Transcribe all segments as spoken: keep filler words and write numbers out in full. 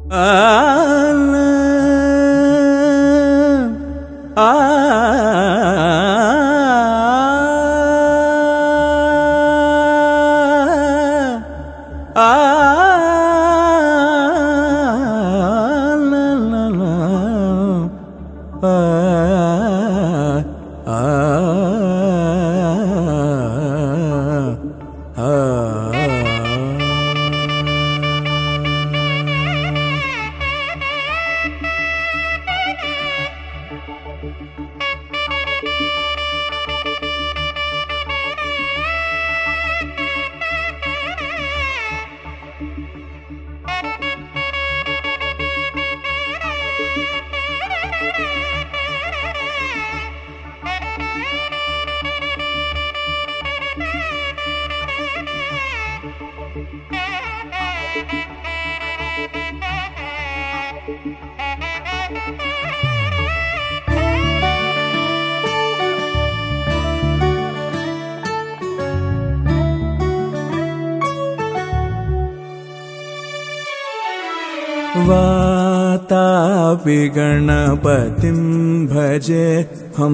वातापि गणपतिं भजे हम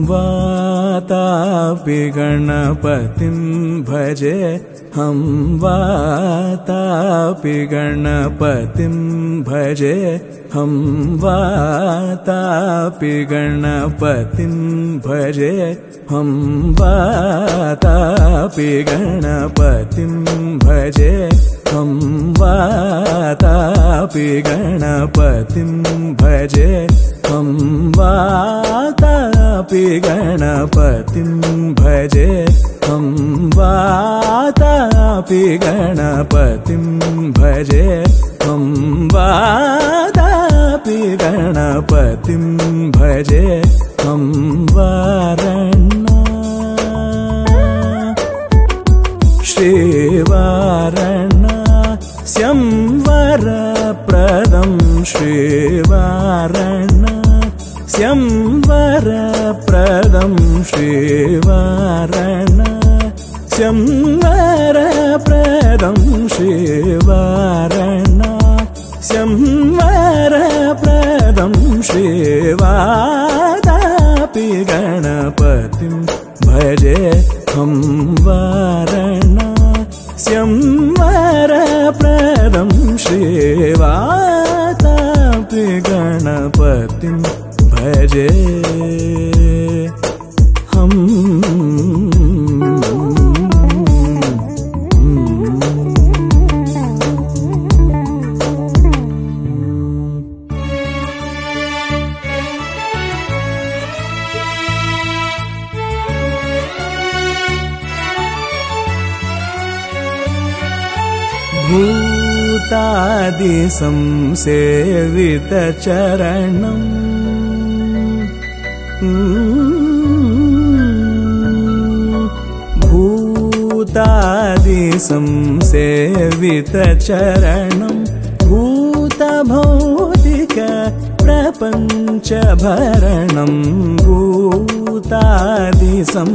वातापि गणपतिं भजे हम वातापि गणपतिं भजे हम वातापि गणपतिं भजे हम वातापि गणपतिं भजे हम वातापि गणपतिं भजे हम वातापि गणपतिं भजे हम वातापि गणपतिं भजे हम वातापि गणपतिं भजे हम वारणा श्रीवारणा स्यंवरप्रदं श्रीवारणा स्यंवरप्रदं श्रीवारणा स्यंवरप्रदं श्रीवारणा स्यंवरप्रदं श्रीवातापि गणपतिं भजे हम वारणा स्यंवरप्रदं श्रीवातापि गणपतिं भजे हम भूतादि संसेवितचरणम् भूतादि संसेवितचरणम् भूतभौतिक प्रपञ्चभरणम् भूतादि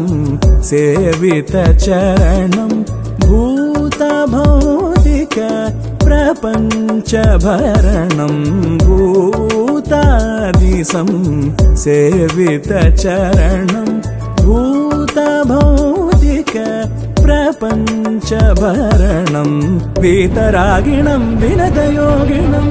संसेवितचरणम् भूतभौतिक प्रपञ्चभरणम् भूतादि संसेवितचरणम् भूतभौतिक प्रपञ्चभरणम् वीतरागिणम् विनतयोगिनम्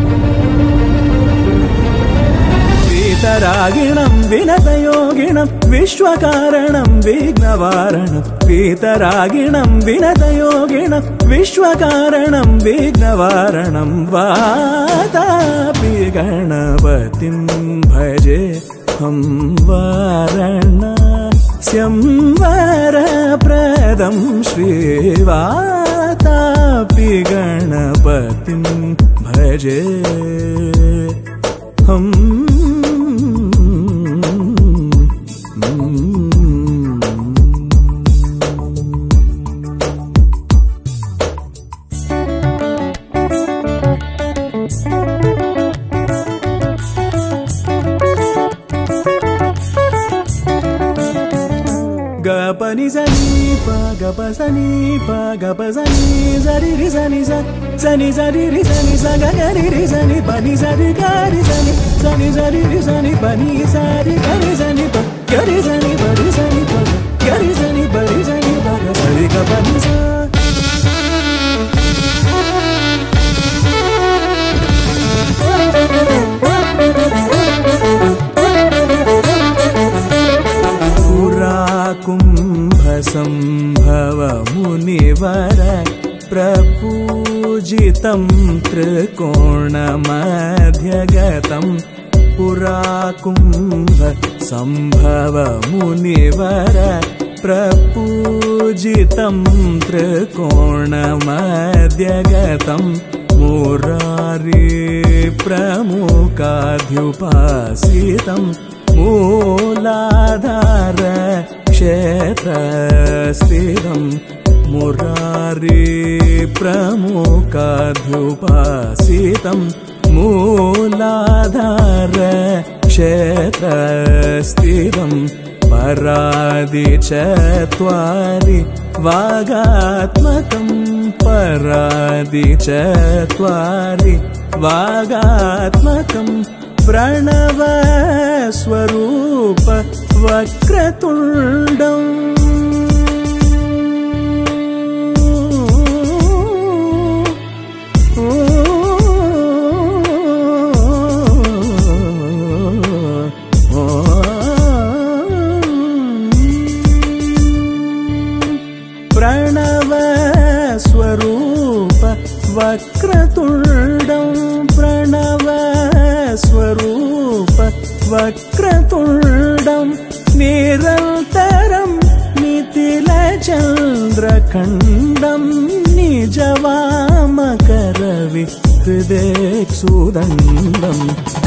वीतरागिणम् विनतयोगिनम् विश्वकारणम् विघ्नवारणम् वीतरागिणम् विनतयोगिनम् विश्वकारणम् विघ्नवारणम् वातापि गणपतिं भजे हम वारणा स्यंवरप्रदं श्रीवातापि गणपतिं भजे हम गपनि सनि pa ga pa sa ni pa ga pa sa ni za ri ri sa ni sa sa ni za ri ri sa ni sa ga ga ri ri sa ni pa ni sa ri ga ri sa ni sa ni za ri ri sa ni pa ni sa ri ga ri sa ni pa ga ri sa ni pa ri sa ni pa ga ri sa ni pa ri sa ni pa ga sa ri ga pa ni sa. कुम्भसम्भव मुनिवर प्रपूजितं त्रिकोणमध्यगतं पुरा कुम्भ सम्भव मुनिवर प्रपूजितं त्रिकोणमध्यगतं मुरारी प्रमुखाध्युपासितं मूलाधार क्षेत्रस्थितं मुरारी प्रमुखाध्युपासितं मूलाधार क्षेत्रस्थितं परादि चत्वारि वागात्मकं परादि चत्वारि वागात्मकं प्रणव स्वरूप वक्रतुण्डम् प्रणव स्वरूप वक्रतुण्डं प्रणव स्वरूप वक्रतुण्डं निरन्तरं नितिलचन्द्रखण्डं निजवामकरवि हृदेक्षुदण्डं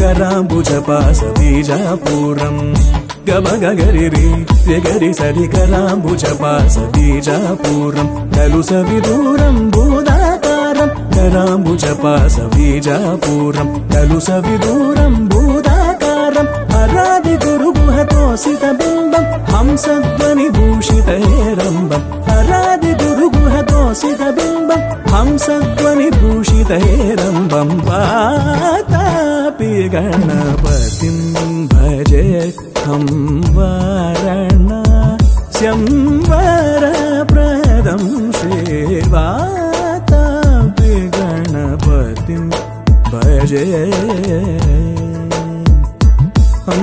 कराम्बुजपासबीजापूरं गमगगरिरि गरि सरि कराम्बुजपासबीजापूरं खलु सविदूरं भूदाकारं कराम्बुजपासबीजापूरं खलु सविदूरं भूदाकारं हरादि गुरुगुहतोषितबिम्बं हंसध्वनिभूषितैरम्बं हरादि गुरुगुहतोषितबिम्बं हंसध्वनिभूषितैरम्बं वातापि गणपतिं भजे हम वाराणस्यं वरप्रदं श्रीवातापि गणपतिं भजे हम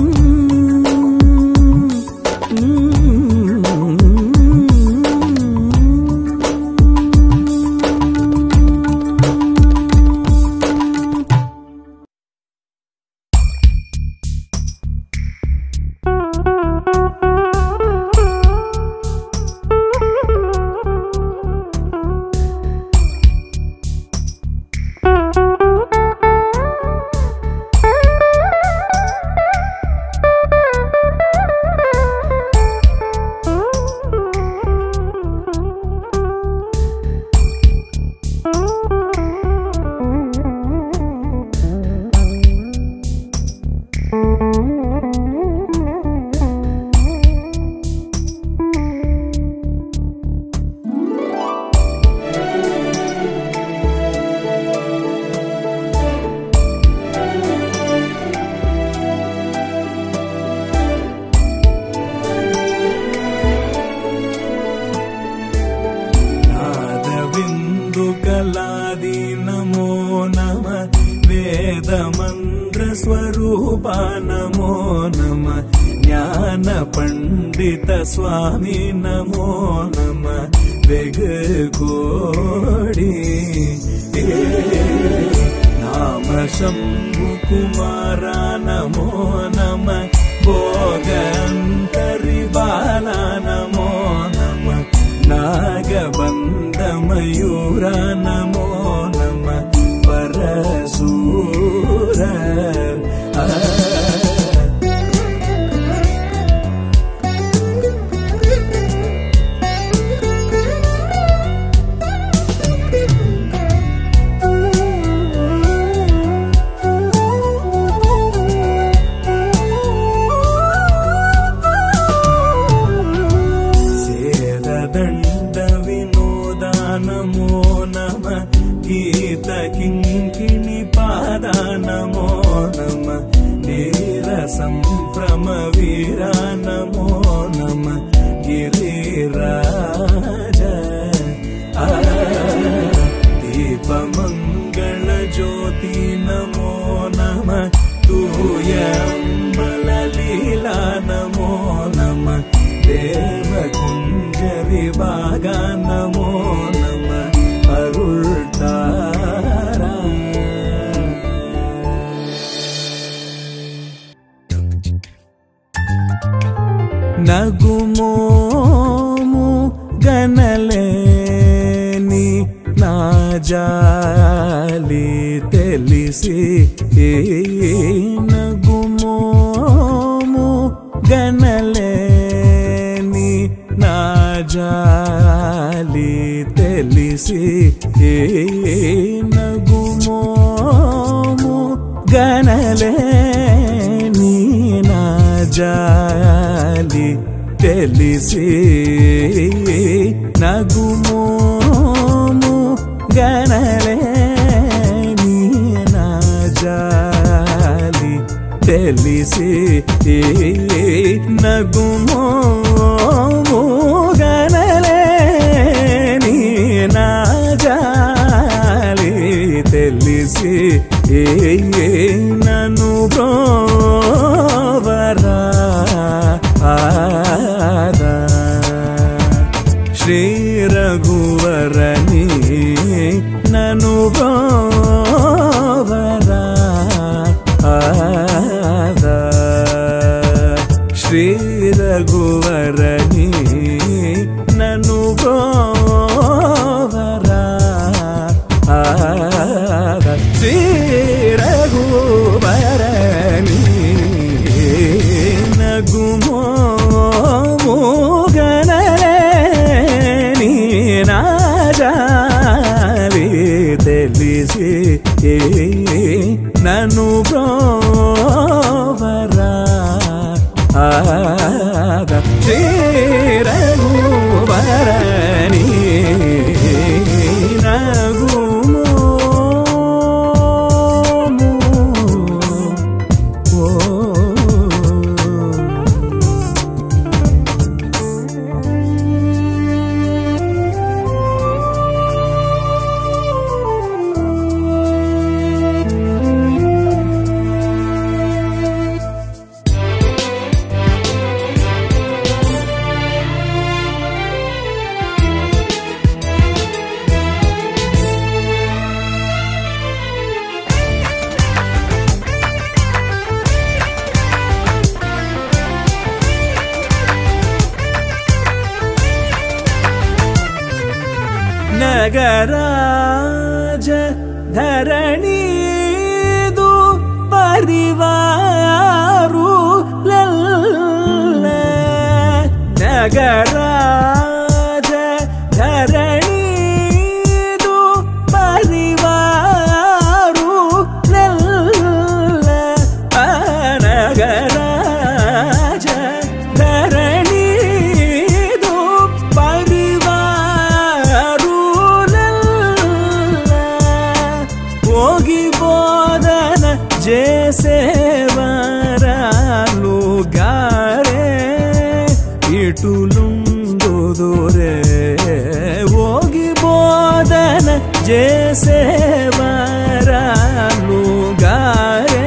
स्वरूपा नमो नमः ज्ञान पंडित स्वामी नमो नमः वेगकोडी नाम शंभु कुमारा नमो नमः भोगंतरिबाला नमो नमः नागबंध मयूरा नमो नमः परशूर సంభ్రమ వీర నమో నమ గిరిరాజ దీపమంగళ జ్యోతి నమో నమ తూయంబల లీలా నమో నమ దేవకుంజ విభాగ నమో నమ అరుళ్తారా నగుమోము గనలేని నా జాలి తెలిసి నగుమోము గనలేని నా జాలి తెలిసి నగుమోము గనలేని నా జాలి తెలిసి నగుమోము గనలేని నా జాలి తెలిసి నగుమోము గనలేని నా జాలి తెలిసి నన్ను బ్రోవరా శ్రీ రఘువరని నను బ్రోవరా శ్రీ రఘువరని నను బ్రోవరా శ్రీ రఘువరని నగుమోము గనలేని నా జాలి తెలిసి నన్ను బ్రోవరా శ్రీ రఘువరని ನಗರಾಜ ಧರಣೀದು ಪರಿವಾರು ಲಲ್ಲ ನಗರಾಜ ಧರಣೀದು ಪರಿವಾರು ಲಲ್ಲ ನಗರಾಜ ಧರಣೀದು ಪರಿವಾರು ಹೋಗಿ ಬೋಧನ ಜೇಸೇವರಾಲು ಗಾರೆ ಇಟುಲುಂದುದುರೆ ಹೋಗಿ ಬೋಧನ ಜೇಸೇವರಾಲು ಗಾರೆ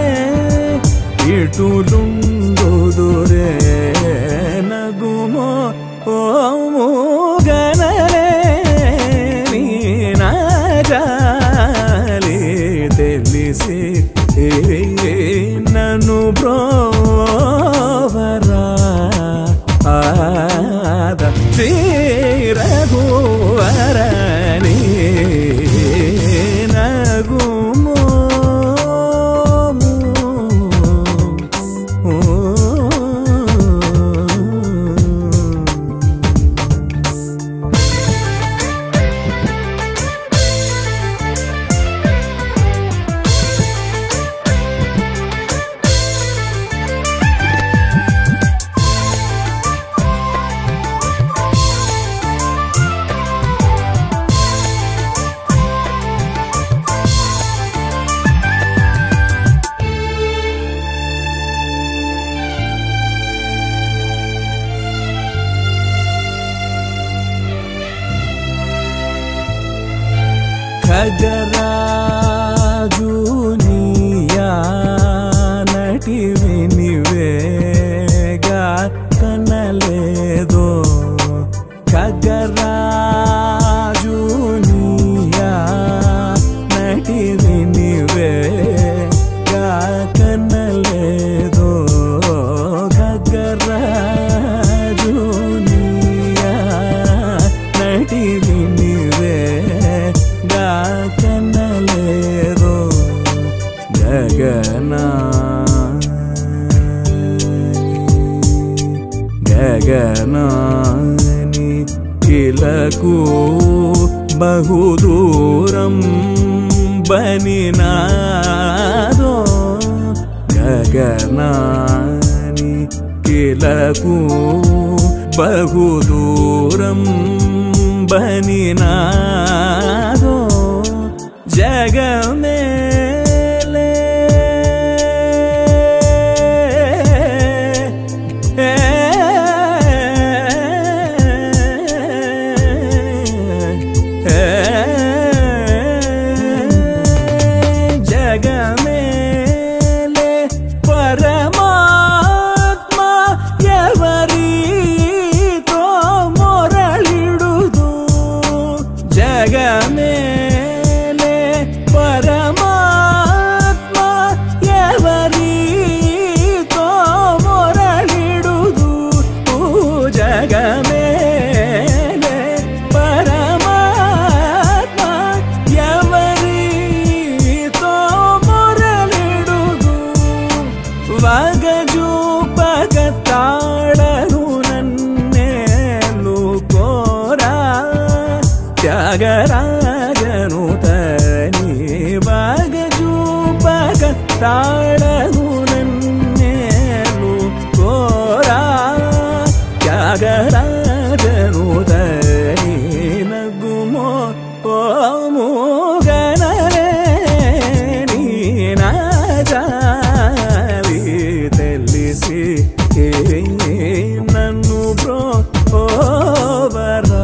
ಇಟುಲುಂದುದುರೆ ನಗುಮೋ ಓಮು ಗನಲೆ ನೀನಾ ಜಾಲಿ తెలిసి నన్ను బ్రోవరా శ్రీ రఘువరని నగుమోము గగనాని ఇలకు బహుదూరం బనినాదో గగనాని ఇలకు బహుదూరం బనినాదో జగమే త్యాగరాజను తని బాగజూపగ తాళను నన్నేలు కోరా త్యాగరాజను తని నగుమో ఓము గనరే నీ నాజావి తెలిసి నన్ను బ్రో ఓవరా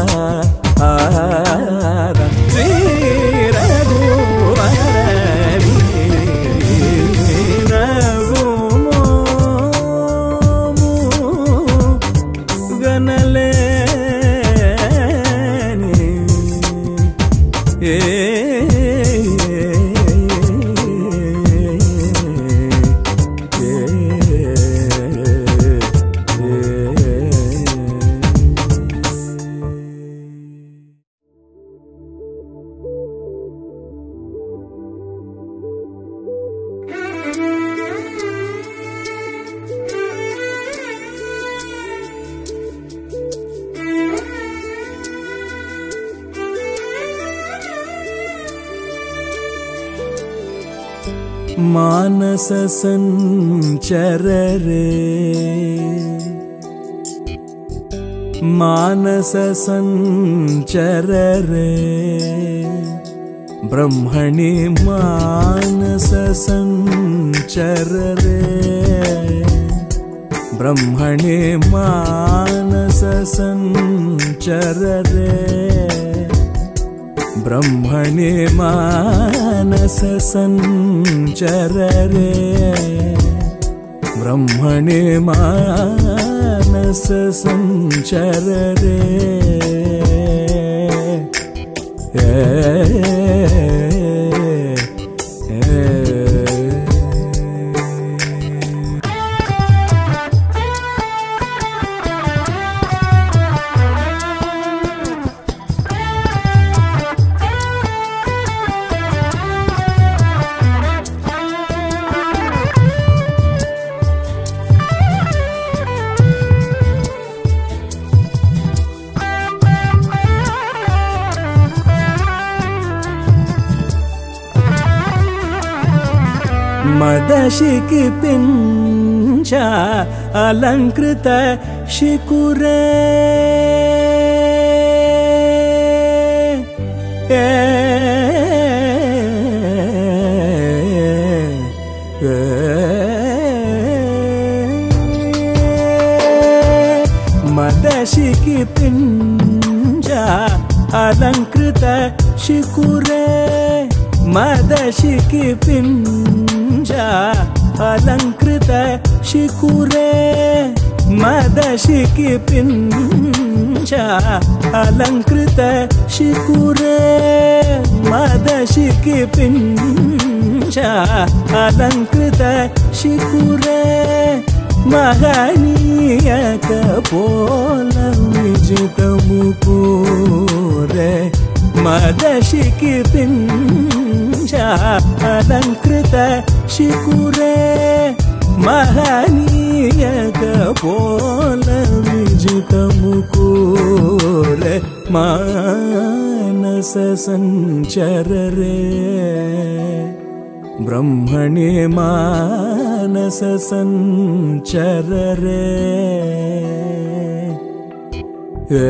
मानस संचर रे मानस संचर रे ब्रह्मणि मानस संचर रे ब्रह्मणि मानस संचर रे ब्रह्मणि मानस संचर रे ब्रह्मणि मानस संचर रे ए, ए, ए, मदशिखि पिंच अलंकृत शिकुरे ए, ए, मदशिखि पिंच अलंकृत शिकुरे मदशिखि पिंच अलंकृत शिकुरे मदशिखि पिंच अलंकृत शिकुरे मदशिखि पिंच अलंकृत शिकुरे महनीय कपोल विजितमुकुरे मदशिखिपिञ्जालङ्कृत शिकुरे महनीयकपोलविजितमुकुरे मानससञ्चररे ब्रह्मणे मानससञ्चररे ए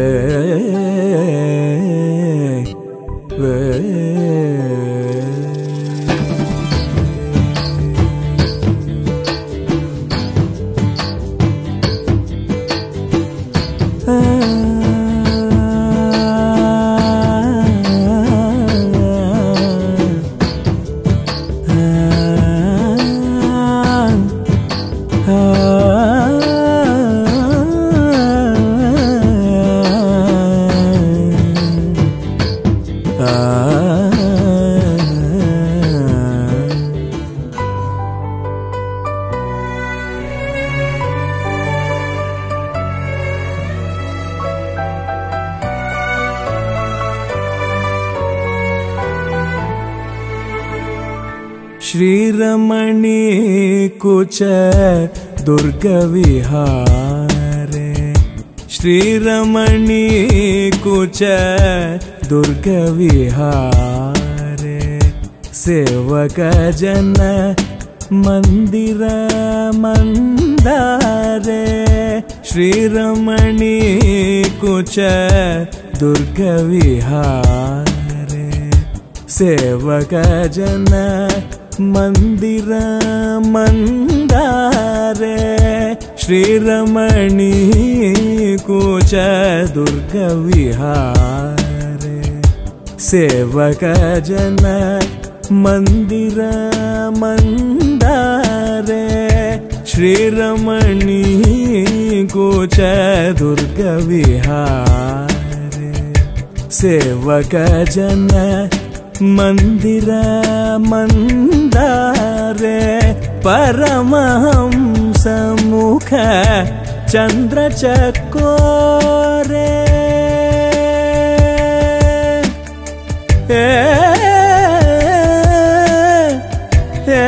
श्रीरमणी कुच दुर्ग विहारे श्रीरमणी कुच दुर्ग विहारे सेवक जन मंदिर मंदारे श्रीरमणी कुच दुर्ग विहारे सेवक जन मंदिर मंदारे श्रीरमणी कुच दुर्ग विहारे सेवक जन मंदिर मंदारे श्रीरमणी कुच दुर्ग विहारे सेवक जन मंदिर मंदारे परमहंस मुख चंद्र चकोरे ए ए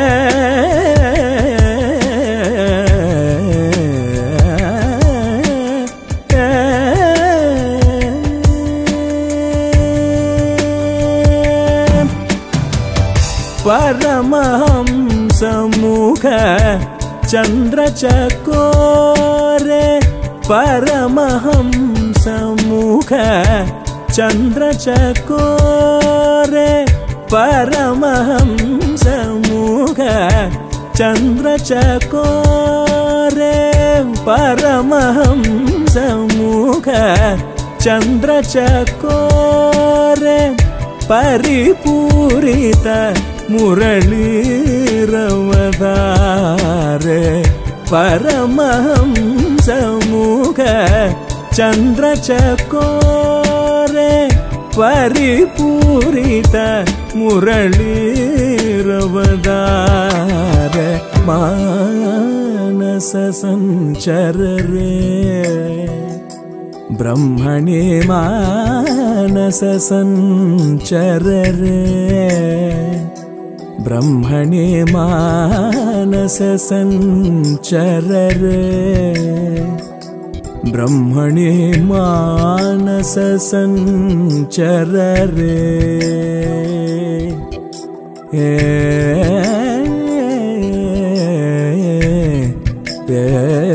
परमहंस मुख चंद्र चकोरे परमहंस मुख चंद्र चकोरे परमहंस मुख चंद्र चकोरे परमहंस मुख चंद्र चकोरे परिपूरित मुरलीरवदारे परमहंस मुख चंद्र चकोरे परिपूरित मुरलीरवदारे मानस संचररे ब्रह्मणे मानस संचररे ब्रह्मणे मानस संचररे ब्रह्मणे मानस संचररे ए ए